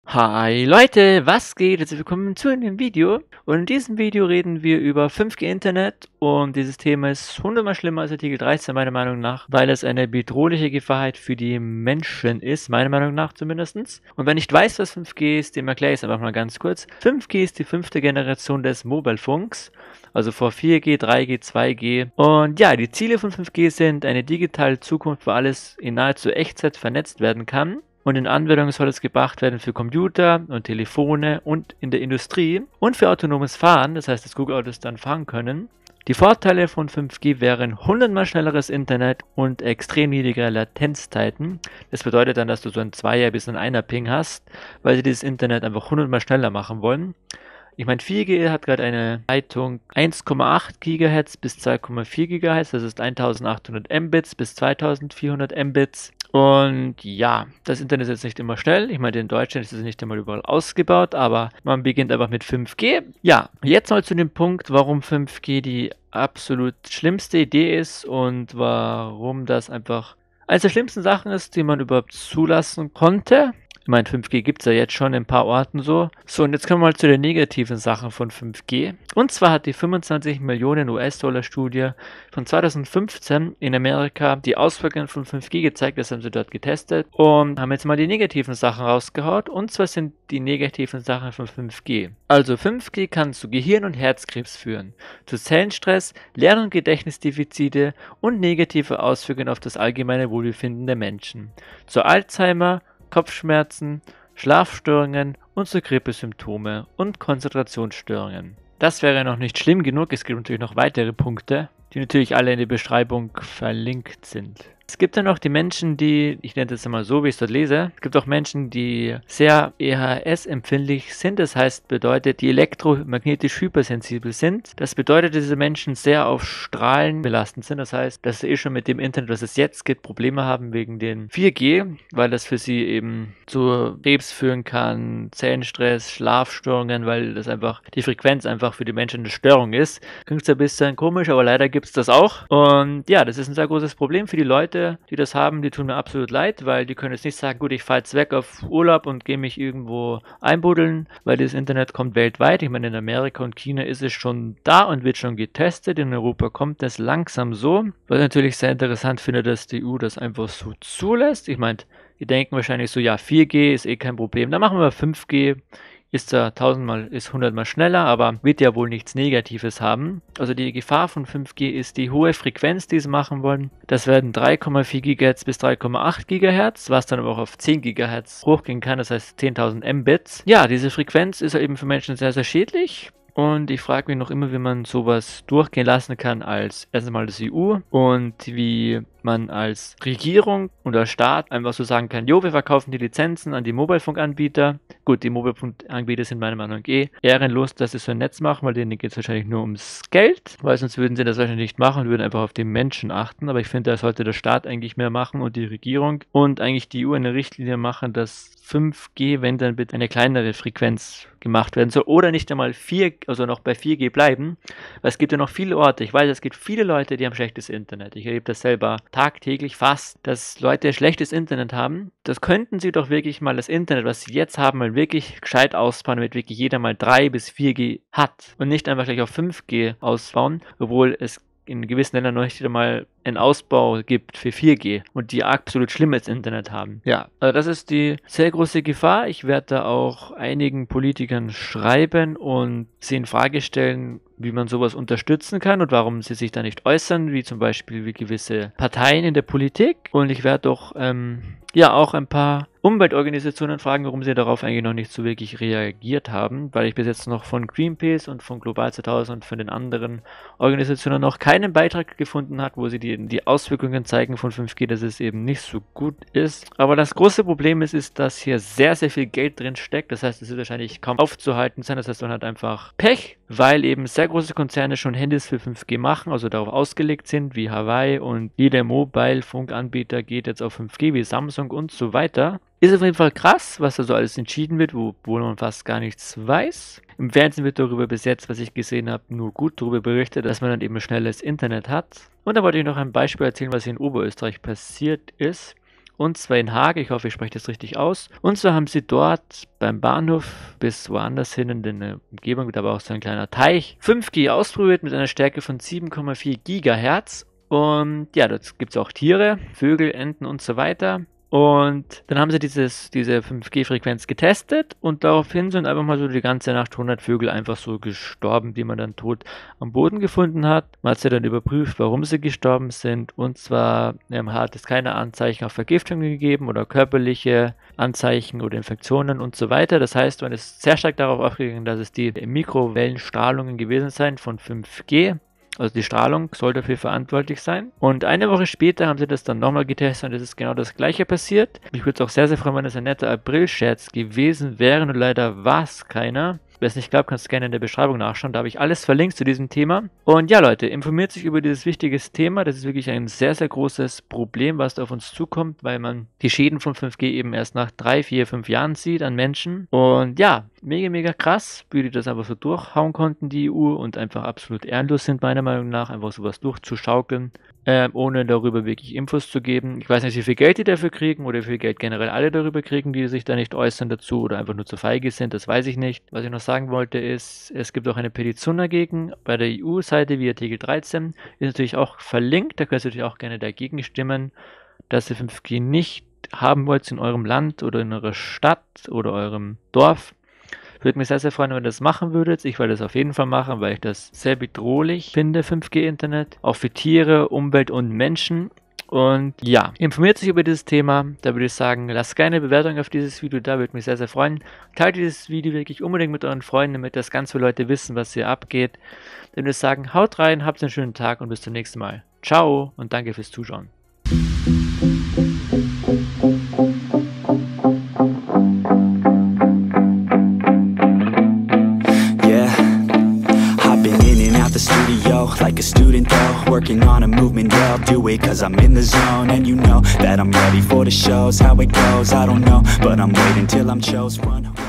Hi Leute, was geht? Herzlich willkommen zu einem Video. Und in diesem Video reden wir über 5G Internet und dieses Thema ist hundertmal schlimmer als Artikel 13 meiner Meinung nach, weil es eine bedrohliche Gefahr für die Menschen ist, meiner Meinung nach zumindest. Und wer nicht weiß, was 5G ist, dem erkläre ich es einfach mal ganz kurz. 5G ist die 5. Generation des Mobilfunks, also vor 4G, 3G, 2G. Und ja, die Ziele von 5G sind eine digitale Zukunft, wo alles in nahezu Echtzeit vernetzt werden kann. Und in Anwendungen soll es gebracht werden für Computer und Telefone und in der Industrie und für autonomes Fahren, das heißt, dass Google-Autos dann fahren können. Die Vorteile von 5G wären 100-mal schnelleres Internet und extrem niedrigere Latenzzeiten. Das bedeutet dann, dass du so ein 2er bis ein 1er Ping hast, weil sie dieses Internet einfach 100-mal schneller machen wollen. Ich meine, 4G hat gerade eine Leitung 1,8 GHz bis 2,4 GHz, das ist 1800 Mbits bis 2400 Mbits. Und ja, das Internet ist jetzt nicht immer schnell. Ich meine, in Deutschland ist es nicht einmal überall ausgebaut, aber man beginnt einfach mit 5G. Ja, jetzt mal zu dem Punkt, warum 5G die absolut schlimmste Idee ist und warum das einfach eines der schlimmsten Sachen ist, die man überhaupt zulassen konnte. Ich meine, 5G gibt es ja jetzt schon in ein paar Orten so. So, und jetzt kommen wir mal zu den negativen Sachen von 5G. Und zwar hat die 25 Millionen US-Dollar Studie von 2015 in Amerika die Auswirkungen von 5G gezeigt. Das haben sie dort getestet und haben jetzt mal die negativen Sachen rausgehaut. Und zwar sind die negativen Sachen von 5G. Also 5G kann zu Gehirn- und Herzkrebs führen, zu Zellenstress, Lern- und Gedächtnisdefizite und negative Auswirkungen auf das allgemeine Wohlbefinden der Menschen, zu Alzheimer, Kopfschmerzen, Schlafstörungen und zu Grippesymptome und Konzentrationsstörungen. Das wäre noch nicht schlimm genug, es gibt natürlich noch weitere Punkte, die natürlich alle in der Beschreibung verlinkt sind. Es gibt dann noch die Menschen, die, ich nenne das immer so, wie ich es dort lese, es gibt auch Menschen, die sehr EHS-empfindlich sind, das heißt, bedeutet, die elektromagnetisch hypersensibel sind. Das bedeutet, dass diese Menschen sehr auf Strahlen belastend sind, das heißt, dass sie schon mit dem Internet, was es jetzt gibt, Probleme haben wegen den 4G, weil das für sie eben zu Krebs führen kann, Zellenstress, Schlafstörungen, weil das einfach, die Frequenz einfach für die Menschen eine Störung ist. Klingt ein bisschen komisch, aber leider gibt es das auch. Und ja, das ist ein sehr großes Problem für die Leute, die das haben, die tun mir absolut leid, weil die können jetzt nicht sagen, gut, ich fahre jetzt weg auf Urlaub und gehe mich irgendwo einbuddeln, weil das Internet kommt weltweit. Ich meine, in Amerika und China ist es schon da und wird schon getestet. In Europa kommt es langsam so. Was ich natürlich sehr interessant finde, dass die EU das einfach so zulässt. Ich meine, die denken wahrscheinlich so, ja, 4G ist eh kein Problem, dann machen wir 5G. Ist da 1000-mal, ist 100-mal schneller, aber wird ja wohl nichts Negatives haben. Also die Gefahr von 5G ist die hohe Frequenz, die sie machen wollen. Das werden 3,4 GHz bis 3,8 GHz, was dann aber auch auf 10 GHz hochgehen kann, das heißt 10.000 Mbits. Ja, diese Frequenz ist eben für Menschen sehr, sehr schädlich. Und ich frage mich noch immer, wie man sowas durchgehen lassen kann als erstmal das EU und wie man als Regierung oder Staat einfach so sagen kann, jo, wir verkaufen die Lizenzen an die Mobilfunkanbieter. Gut, die Mobilfunkanbieter sind meiner Meinung nach ehrenlos, dass sie so ein Netz machen, weil denen geht es wahrscheinlich nur ums Geld, weil sonst würden sie das wahrscheinlich nicht machen und würden einfach auf die Menschen achten. Aber ich finde, da sollte der Staat eigentlich mehr machen und die Regierung und eigentlich die EU eine Richtlinie machen, dass 5G, wenn dann bitte eine kleinere Frequenz gemacht werden soll oder nicht einmal 4, also noch bei 4G bleiben, weil es gibt ja noch viele Orte, ich weiß, es gibt viele Leute, die haben schlechtes Internet, ich erlebe das selber tagtäglich fast, dass Leute schlechtes Internet haben, das könnten sie doch wirklich mal das Internet, was sie jetzt haben, mal wirklich gescheit ausbauen, damit wirklich jeder mal 3 bis 4G hat und nicht einfach gleich auf 5G ausbauen, obwohl es in gewissen Ländern noch nicht einmal einen Ausbau gibt für 4G und die absolut schlimmes Internet haben. Ja, also das ist die sehr große Gefahr. Ich werde da auch einigen Politikern schreiben und sie in Frage stellen, wie man sowas unterstützen kann und warum sie sich da nicht äußern, wie zum Beispiel wie gewisse Parteien in der Politik. Und ich werde doch ja auch ein paar Umweltorganisationen fragen, warum sie darauf eigentlich noch nicht so wirklich reagiert haben, weil ich bis jetzt noch von Greenpeace und von Global 2000 und von den anderen Organisationen noch keinen Beitrag gefunden habe, wo sie die Auswirkungen zeigen von 5G, dass es eben nicht so gut ist. Aber das große Problem ist, dass hier sehr, sehr viel Geld drin steckt. Das heißt, es wird wahrscheinlich kaum aufzuhalten sein. Das heißt, man hat einfach Pech, weil eben sehr große Konzerne schon Handys für 5G machen, also darauf ausgelegt sind, wie Huawei und jeder Mobile-Funkanbieter geht jetzt auf 5G, wie Samsung und so weiter. Ist auf jeden Fall krass, was da so alles entschieden wird, obwohl man fast gar nichts weiß. Im Fernsehen wird darüber bis jetzt, was ich gesehen habe, nur gut darüber berichtet, dass man dann eben schnelles Internet hat. Und da wollte ich noch ein Beispiel erzählen, was hier in Oberösterreich passiert ist. und zwar in Haag. Ich hoffe, ich spreche das richtig aus. Und zwar haben sie dort beim Bahnhof bis woanders hin in der Umgebung, da war auch so ein kleiner Teich, 5G ausprobiert mit einer Stärke von 7,4 Gigahertz. Und ja, dort gibt es auch Tiere, Vögel, Enten und so weiter. Und dann haben sie diese 5G-Frequenz getestet und daraufhin sind einfach mal so die ganze Nacht 100 Vögel einfach so gestorben, die man dann tot am Boden gefunden hat. Man hat sie dann überprüft, warum sie gestorben sind, und zwar hat es keine Anzeichen auf Vergiftung gegeben oder körperliche Anzeichen oder Infektionen und so weiter. Das heißt, man ist sehr stark darauf aufgegangen, dass es die Mikrowellenstrahlungen gewesen seien von 5G. Also die Strahlung soll dafür verantwortlich sein. Und eine Woche später haben sie das dann nochmal getestet und es ist genau das gleiche passiert. Mich würde es auch sehr, sehr freuen, wenn es ein netter April-Scherz gewesen wäre, und leider war es keiner. Wer es nicht glaubt, kannst du gerne in der Beschreibung nachschauen. Da habe ich alles verlinkt zu diesem Thema. Und ja, Leute, informiert sich über dieses wichtige Thema. Das ist wirklich ein sehr, sehr großes Problem, was da auf uns zukommt, weil man die Schäden von 5G eben erst nach 3, 4, 5 Jahren sieht an Menschen. Und ja, mega, mega krass, wie die das einfach so durchhauen konnten, die EU, und einfach absolut ehrenlos sind, meiner Meinung nach, einfach sowas durchzuschaukeln, ohne darüber wirklich Infos zu geben. Ich weiß nicht, wie viel Geld die dafür kriegen oder wie viel Geld generell alle darüber kriegen, die sich da nicht äußern dazu oder einfach nur zu feige sind, das weiß ich nicht. Was ich noch sagen wollte ist, es gibt auch eine Petition dagegen bei der EU-Seite wie Artikel 13, ist natürlich auch verlinkt, da könnt ihr natürlich auch gerne dagegen stimmen, dass ihr 5G nicht haben wollt in eurem Land oder in eurer Stadt oder eurem Dorf. Würde mich sehr, sehr freuen, wenn ihr das machen würdet. Ich werde das auf jeden Fall machen, weil ich das sehr bedrohlich finde, 5G-Internet. Auch für Tiere, Umwelt und Menschen. Und ja, informiert sich über dieses Thema. Da würde ich sagen, lasst keine Bewertung auf dieses Video da, würde mich sehr, sehr freuen. Teilt dieses Video wirklich unbedingt mit euren Freunden, damit das ganz viele Leute wissen, was hier abgeht. Dann würde ich sagen, haut rein, habt einen schönen Tag und bis zum nächsten Mal. Ciao und danke fürs Zuschauen. Studio like a student though, working on a movement, yeah, I'll do it cause I'm in the zone. And you know that I'm ready for the shows. How it goes, I don't know, but I'm waiting till I'm chose. Run.